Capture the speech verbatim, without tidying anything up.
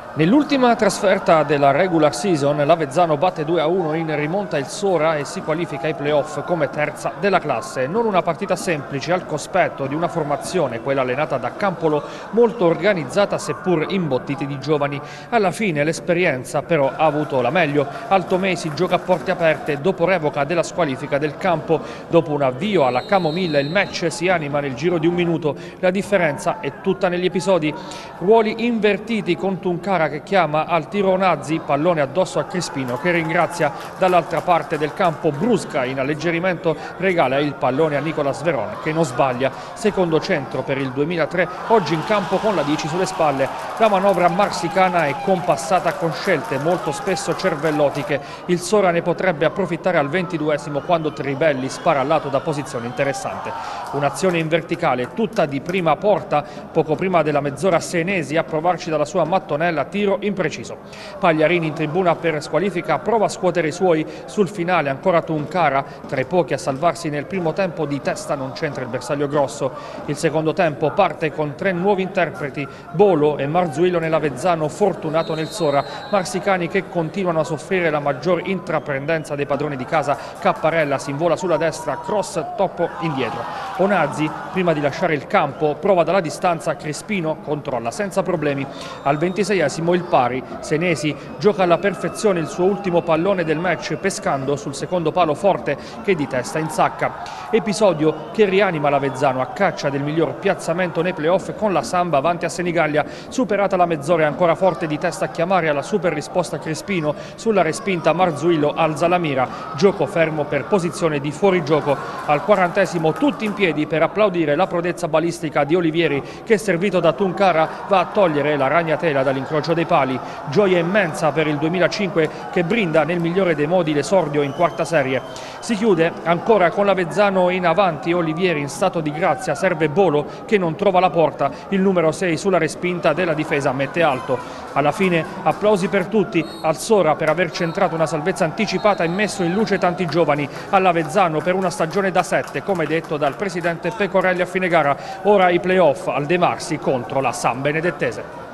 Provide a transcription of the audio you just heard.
Nell'ultima trasferta della regular season l'Avezzano batte due a uno in rimonta il Sora e si qualifica ai playoff come terza della classe. Non una partita semplice al cospetto di una formazione, quella allenata da Campolo, molto organizzata seppur imbottiti di giovani. Alla fine l'esperienza però ha avuto la meglio. Altomesi gioca a porte aperte dopo revoca della squalifica del campo. Dopo un avvio alla camomilla il match si anima nel giro di un minuto. La differenza è tutta negli episodi. Ruoli invertiti con Tuncara che chiama al tiro Onazzi, pallone addosso a Crispino che ringrazia dall'altra parte del campo. Brusca in alleggerimento regala il pallone a Nicolas Veron che non sbaglia. Secondo centro per il duemilatré, oggi in campo con la dieci sulle spalle. La manovra marsicana è compassata con scelte molto spesso cervellotiche. Il Sora ne potrebbe approfittare al ventiduesimo quando Tribelli spara al lato da posizione interessante. Un'azione in verticale tutta di prima porta, poco prima della mezz'ora Senesi a provarci dalla sua mattonella, tiro impreciso. Pagliarini in tribuna per squalifica prova a scuotere i suoi. Sul finale ancora Tuncara, tra i pochi a salvarsi nel primo tempo, di testa non c'entra il bersaglio grosso. Il secondo tempo parte con tre nuovi interpreti, Bolo e Marzuillo nell'Avezzano, Fortunato nel Sora. Marsicani che continuano a soffrire la maggior intraprendenza dei padroni di casa. Capparella si invola sulla destra, cross toppo indietro. Onazzi, prima di lasciare il campo, prova dalla distanza, Crispino controlla senza problemi. Al ventiseiesimo il pari, Senesi gioca alla perfezione il suo ultimo pallone del match pescando sul secondo palo Forte che di testa insacca. Episodio che rianima l'Avezzano a caccia del miglior piazzamento nei playoff con la Samba avanti a Senigallia. Superata la mezz'ora ancora Forte di testa a chiamare alla super risposta Crispino, sulla respinta Marzuillo alza la mira, gioco fermo per posizione di fuorigioco. Al quarantesimo tutti in piedi per applaudire la prodezza balistica di Olivieri che, servito da Tuncara, va a togliere la ragnatela dall'incrocio dei pali. Gioia immensa per il duemilacinque che brinda nel migliore dei modi l'esordio in quarta serie. Si chiude ancora con l'Avezzano in avanti, Olivieri in stato di grazia, serve Bolo che non trova la porta, il numero sei sulla respinta della difesa mette alto. Alla fine applausi per tutti, al Sora per aver centrato una salvezza anticipata e messo in luce tanti giovani, all'Avezzano per una stagione da sette come detto dal presidente Pecorelli a fine gara. Ora i playoff al De Marsi contro la San Benedettese.